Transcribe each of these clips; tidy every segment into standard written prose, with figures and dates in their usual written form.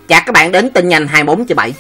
Chào các bạn đến tin nhanh 24/7.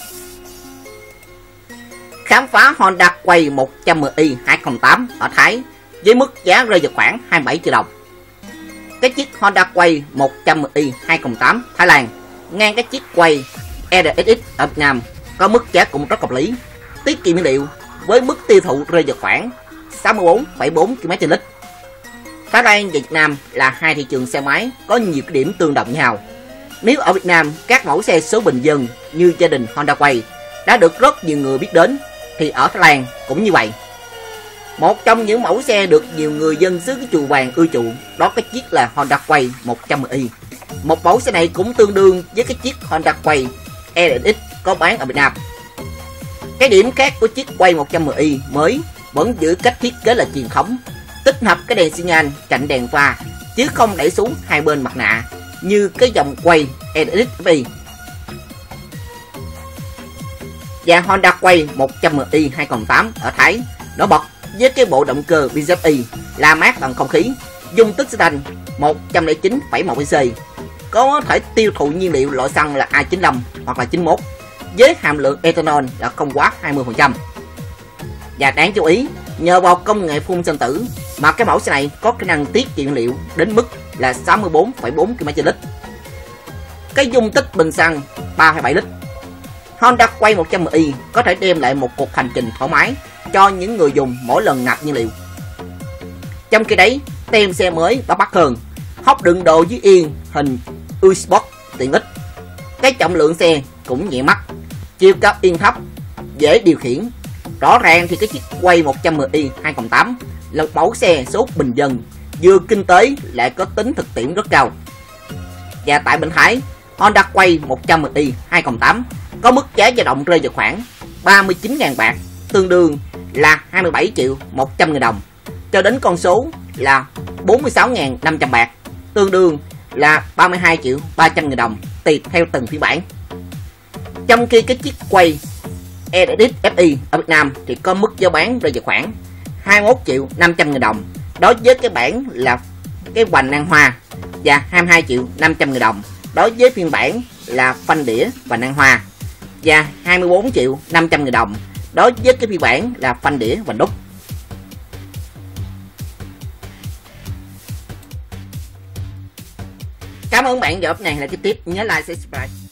Khám phá Honda Quay 110i 2008 ở Thái với mức giá rơi vào khoảng 27 triệu đồng. Cái chiếc Honda Quay 110i 2008 Thái Lan ngang cái chiếc Quay RSX ở Việt Nam có mức giá cũng rất hợp lý, tiết kiệm nhiên liệu với mức tiêu thụ rơi vào khoảng 64,4 km/lít. Thái Lan và Việt Nam là hai thị trường xe máy có nhiều cái điểm tương đồng nhau. Nếu ở Việt Nam các mẫu xe số bình dân như gia đình Honda Quay đã được rất nhiều người biết đến, thì ở Thái Lan cũng như vậy. Một trong những mẫu xe được nhiều người dân xứ cái chùa vàng ưa chuộng đó cái chiếc là Honda Quay 110i. Một mẫu xe này cũng tương đương với cái chiếc Honda Quay RSX có bán ở Việt Nam. Cái điểm khác của chiếc Quay 110i mới vẫn giữ cách thiết kế là truyền thống, tích hợp cái đèn xi nhan cạnh đèn pha chứ không đẩy xuống hai bên mặt nạ như cái dòng Quay RSX FI. Và Honda Quay 110i 2008 ở Thái nổi bật với cái bộ động cơ BZI la mát bằng không khí, dung tích xy lanh 109,1 cc, có thể tiêu thụ nhiên liệu loại xăng là A95 hoặc là 91 với hàm lượng ethanol là không quá 20%. Và đáng chú ý, nhờ vào công nghệ phun xăng tử mà cái mẫu xe này có khả năng tiết kiệm nhiên liệu đến mức là 64,4 km/lít. Cái dung tích bình xăng 3,7 lít. Honda Quay 110i có thể đem lại một cuộc hành trình thoải mái cho những người dùng mỗi lần nạp nhiên liệu. Trong khi đấy, tem xe mới bắt mắt hơn, hốc đựng đồ dưới yên hình U-Sport tiện ích. Cái trọng lượng xe cũng nhẹ mắt, chiều cao yên thấp, dễ điều khiển. Rõ ràng thì cái chiếc Quay 110i 2008 là một mẫu xe số bình dân, vừa kinh tế lại có tính thực tiễn rất cao. Và tại bên Thái, Honda Quay 110i 2008 có mức giá dao động rơi vào khoảng 39.000 bạc, tương đương là 27.100.000 đồng, cho đến con số là 46.500 bạc, tương đương là 32.300.000 đồng tùy theo từng phiên bản. Trong khi cái chiếc Quay RSX FI ở Việt Nam thì có mức giá bán rơi vào khoảng 21.500.000 đồng, đối với cái bản là cái hoành nan hoa, và 22.500.000 đồng đối với phiên bản là phanh đĩa và nan hoa, và 24.500.000 đồng đối với cái phiên bản là phanh đĩa và đúc. Cảm ơn bạn giờ này là cái tiếp, nhớ like, subscribe.